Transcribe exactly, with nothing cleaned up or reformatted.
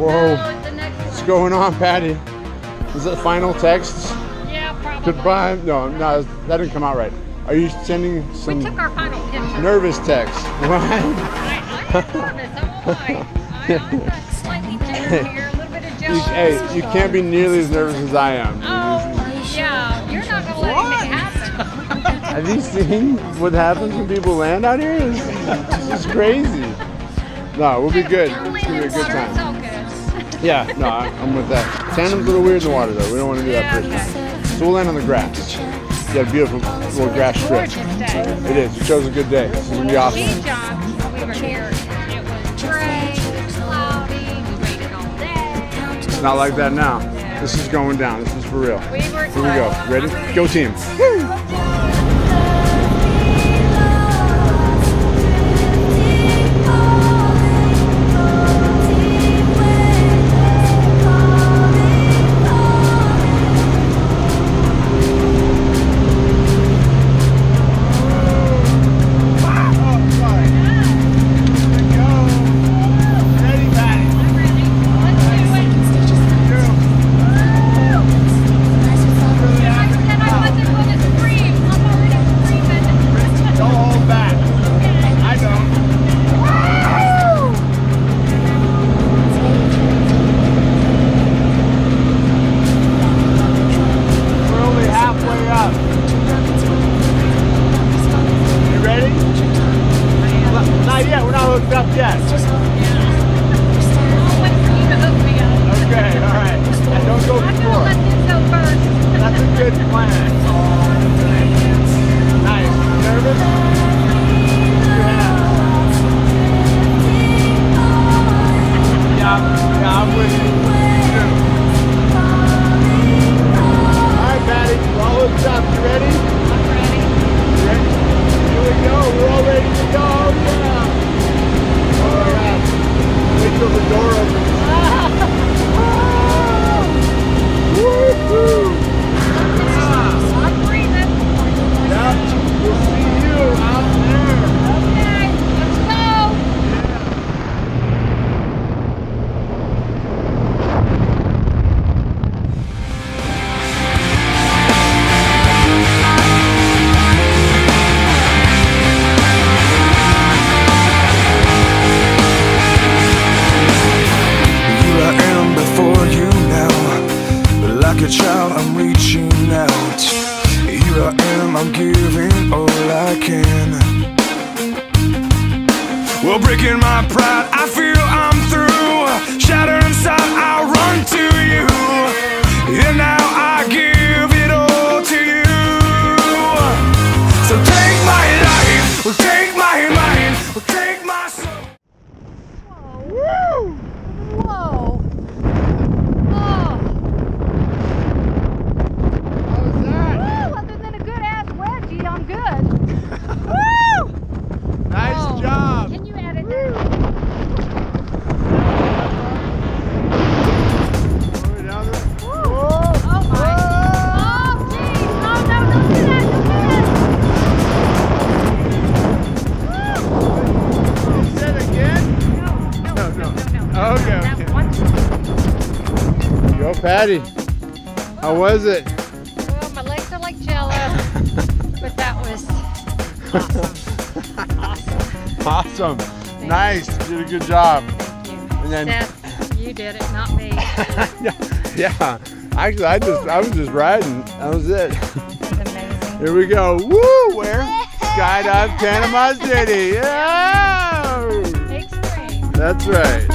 Whoa. What's going on, Patty? Is it final texts? Yeah, probably. Goodbye. No, no, that didn't come out right. Are you sending some we took our final picture. nervous texts? What? I, I'm nervous. I'm all right. I, I'm got slightly jittery here, a little bit of You, jealous. hey, you can't be nearly as nervous as I am. Oh, yeah. You're not going to let anything happen. Have you seen what happens when people land out here? It's, it's crazy. No, we'll be good. It's going to be a good time. It's all good. Yeah, no, I- I'm with that. Tandem's a little weird in the water, though. We don't want to do that Yeah, first time. So we'll land on the grass. You got a beautiful little grass strip. Gorgeous day. It is. You chose a good day. It's going to be awesome. We jumped. We were here. It was gray. It was cloudy. We waited all day. It's not like that now. This is going down. This is for real. We were Here we go. Ready? Go team. Well, breaking my pride, I feel I'm through. Shattered inside, I run to you. And now I give it all to you. So take my life, well, take my mind, well, take my soul. Whoa. Whoa. Oh. How was that? Woo. Other than a good ass wedgie, I'm good. Woo. Nice Oh. job. Can you edit that? Patty, how was it? Well, my legs are like jello, but that was awesome. Awesome. Awesome. Nice. You did a good job. Thank you. And then, Seth, you did it, not me. yeah, yeah. Actually, I just I was just riding. That was it. That's amazing. Here we go. Woo! Where? Skydive Panama City. Yeah. Extreme. That's right.